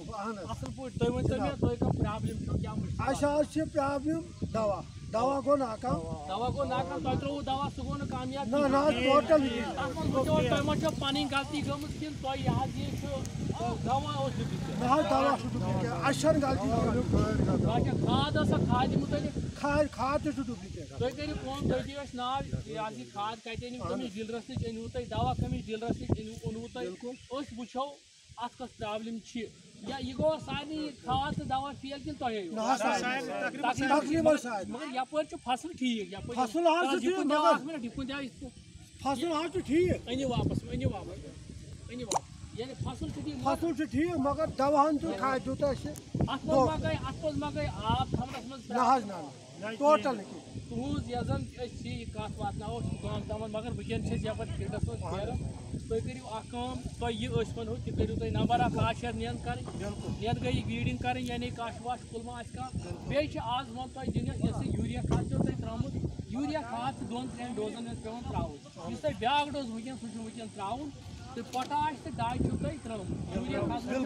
اصل پٲٹھۍ تُہۍ ؤنۍتو مےٚ تۄہہِ کانٛہہ پرٛابلِم چھو کیٛاہ مُشکِل اَسہِ حظ چھِ پرٛابلِم دوا گوٚو ناکام دوا گوٚو ناکام تۄہہِ ترٛووُ دوا سُہ گوٚو نہٕ کامیاب نہ نہ حظ ٹوٹل تَتھ منٛز وٕچھو تۄہہِ ما چھو پَنٕنۍ غلطی گٔمٕژ کِنہٕ تۄہہِ یہِ حظ یہِ چھُ دوا اوس دیُتمُت نہ حظ دوا چھُ ڈُپلِکیٹ اَسہِ چھَنہٕ غلطی اچھا کھاد ٲسا کھادِ مُتعلِق کھاد تہِ چھُ ڈُپلِکیٹ تُہۍ کٔرِو کٲم تُہۍ دِیِو اَسہِ ناو یہِ حظ یہِ کھاد کَتہِ أنِو کٔمِس ڈیٖلرَس نِش أنِو تُہۍ دوا کٔمِس ڈیٖلرَس نِش اوٚنوُ تۄہہِ أسۍ وٕچھو اَتھ کۄس پرٛابلِم چھِ یا یہِ گوٚو سارنٕے کھاد تہٕ دوا فیل کِنہٕ تۄہے تقریٖباً سارنٕے مگر یَپٲرۍ چھُ فصل ٹھیٖک یَپٲرۍ فصل حظ چھُ ٹھیٖک مگر اَکھ مِنٹ یہِ کُن دِیو فصل حظ چھُ ٹھیٖک أنِو واپس أنِو واپس أنِو واپس یعنی فصل چھُ ٹھیٖک فصل چھُ ٹھیٖک مگر دواہن تہٕ کھادِ دیُت اَسہِ اَتھ منٛز ما گٔے آب تھاونَس منٛز نہ حظ نہ ٹوٹل نہٕ کِہیٖنۍ تُہٕنٛز یۄس زن أسۍ چھِ یہِ کَتھ واتناوو گام تامَتھ مگر وٕنکٮ۪ن چھِ أسۍ یَپٲرۍ فیٖلڈَس منٛز پھیران تُہۍ کٔرِو اَکھ کٲم تۄہہِ یہِ أسۍ وَنہو تہِ کٔرِو تُہۍ نمبر اکھ کاشر نیٚنٛد کَرٕنۍ نیٚنٛد گٔیہِ ویٖڈِنٛگ کَرٕنۍ یعنی کَش وَش کُل ما آسہِ کانٛہہ بیٚیہِ چھِ آز وۄنۍ تۄہہِ دِنَس یۄس یہِ یوٗریا کھاد چھو تۄہہِ ترٛٲومٕژ یوٗریا کھاد چھِ 2-3 ڈوزَن منٛز پٮ۪وان ترٛاوُن یُس تۄہہِ بیٛاکھ ڈوز وٕنکٮ۪ن سُہ چھُ وٕنکٮ۪ن ترٛاوُن تہٕ پۄٹاش تہٕ ڈاے چھُو تۄہہِ ترٛٲومٕژ یوٗریا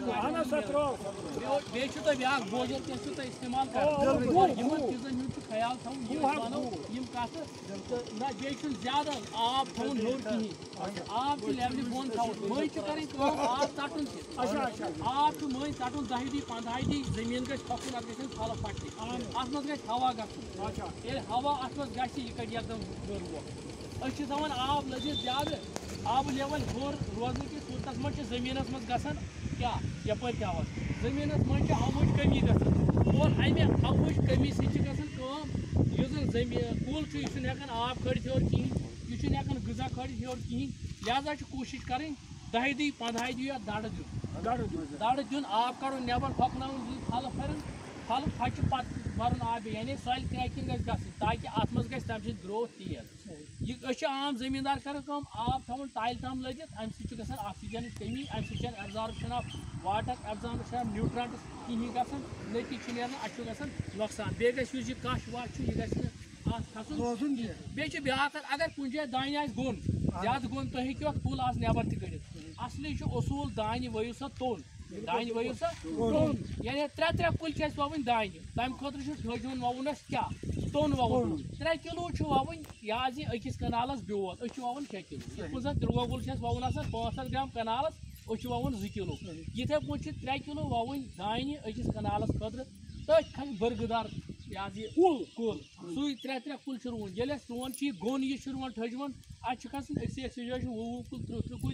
کھاد بیٚیہِ چھُو تۄہہِ بیٛاکھ بوجر کیٚنٛہہ چھُو تۄہہِ اِستعمال کَرُن یِمن چیٖزن ہُنٛد چھُ خیال تھاوُن یہِ وَنو یِم کَتھٕ تہٕ نہ بیٚیہِ چھُنہٕ زیادٕ آب تھاوُن ہیوٚر کِہیٖنۍ آب چھُ لیولہِ بۄن تھاوُن مٔنٛزۍ چھِ کَرٕنۍ کٲم آب ژَٹُن تہِ آب چھُ مٔنٛزۍ ژَٹُن 10 دۄہہِ 15 دۄہہِ زٔمیٖن گژھِ ہۄکھُن اَتھ گژھن پھلہٕ پھٹنہِ اَتھ منٛز گژھِ ہوا گژھُن ییٚلہِ ہوا اَتھ منٛز گژھِ یہِ کَڑِ یَکدَم ہیوٚر ووٚکھ أسۍ چھِ تھاوان آب لٔجِتھ زیادٕ آبہٕ لیوَل ہیوٚر روزنہٕ کِس صوٗرتَس منٛز چھِ زٔمیٖنَس منٛز گژھان کیٛاہ یَپٲرۍ کیٛاہ زٔمیٖنَس منٛز چھِ ہَوہٕچ کٔمی گژھان اور اَمہِ ہَوہٕچ کٔمی سۭتۍ چھِ گژھان کٲم یُس زَن زٔمیٖن کُل چھُ یہِ چھُنہٕ ہٮ۪کان آب کھٲلِتھ ہیوٚر کِہیٖنۍ یہِ چھُنہٕ ہٮ۪کان غذا کھٲلِتھ ہیوٚر کِہیٖنۍ لہذا چھِ کوٗشِش کَرٕنۍ 10 دۄہہِ 15 دۄہہِ اَتھ دَرٕ دیُن آب کَڑُن نٮ۪بر ہۄکھناوُن پھلہٕ پھرن پھلہٕ پھچہِ پَتہٕ بَرُن آبہِ یعنی سۄیِل کرٛیکِنٛگ گژھِ گژھٕنۍ تاکہِ اَتھ منٛز گژھِ تَمہِ سۭتۍ گرٛوتھ تیز یہِ أسۍ چھِ عام زٔمیٖندار کَران کٲم آب تھاوُن تالہِ تام لٔگِتھ اَمہِ سۭتۍ چھِ گژھان آکسیٖجنٕچ کٔمی اَمہِ سۭتۍ چھَنہٕ absorption of water absorption of nutrients کِہیٖنۍ گژھان نٔتیٖجہِ چھُ نیران اَسہِ چھُ گژھان نۄقصان بیٚیہِ گژھِ یُس یہِ کَش وَش چھُ یہِ گژھِ نہٕ اَتھ کھسُن بیٚیہِ چھِ بیٛاکھ اَکھ اگر کُنہِ جایہِ دانہِ آسہِ گوٚن زیادٕ گوٚن تُہۍ ہیٚکِو اَتھ کُل آز نٮ۪بر تہِ کٔڑِتھ اَصلی چھُ اصوٗل دانہِ ؤیِو سا توٚن دانہِ ؤیِو سا توٚن یعنی 3 کُلۍ چھِ اَسہِ وَوٕنۍ دانہِ تَمہِ خٲطرٕ چھُ ٹھٔجوُن وَوُن اَسہِ کیٛاہ توٚن وَوُن 3 کِلوٗ چھُ وَوٕنۍ یہِ حظ یہِ أکِس کَنالَس بیول أسۍ چھِ وَوان 6 کِلوٗ یِتھ پٲٹھۍ زَن تِرٛووَہ کُل چھِ اَسہِ وَوُن آسان 500 گرٛام کَنالَس أسۍ چھِ وَوان 2 کِلوٗ یِتھَے پٲٹھۍ چھِ 3 کِلوٗ وَوٕنۍ دانہِ أکِس کَنالَس خٲطرٕ تٔتھۍ کھَسہِ بٔرگٕدار یہِ حظ یہِ کُل سُے 3 کُلۍ چھِ رُوُن ییٚلہِ اَسہِ رُوان چھِ یہِ گوٚن یہِ چھُ رُوان ٹھٔجوُن اَتہِ چھِ کھَسان أکسٕے جایہِ چھِ 20 کُلۍ 30 کُلۍ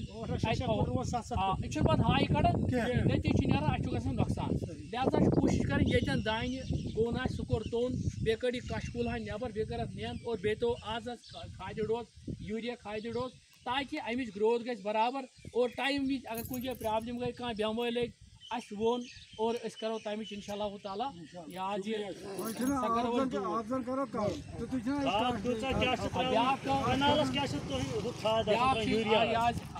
یہِ چھُنہٕ پَتہٕ ہاے کَڑان نٔتیٖجہِ چھُ نیران اَسہِ چھُ گژھان نۄقصان لہذا چھِ کوٗشِش کَرٕنۍ ییٚتٮ۪ن دانہِ گوٚن آسہِ سُہ کوٚر توٚن بیٚیہِ کٔڑ یہِ کَچھہِ کُل ہن نٮ۪بر بیٚیہِ کٔر اَتھ نیٚنٛد اور بیٚیہِ تو آز کھادِ ڈوز یوٗریا کھادِ ڈوز تاکہِ اَمِچ گرٛوتھ گژھِ برابر اور ٹایم وِزِ اگر کُنہِ جایہِ پرٛابلِم گٔے کانٛہہ بٮ۪مٲرۍ لٔگۍ اَسہِ ووٚن اور أسۍ کَرو تَمِچ اِنشاء اللہ تعالیٰ یہِ حظ یہِ بیٛاکھ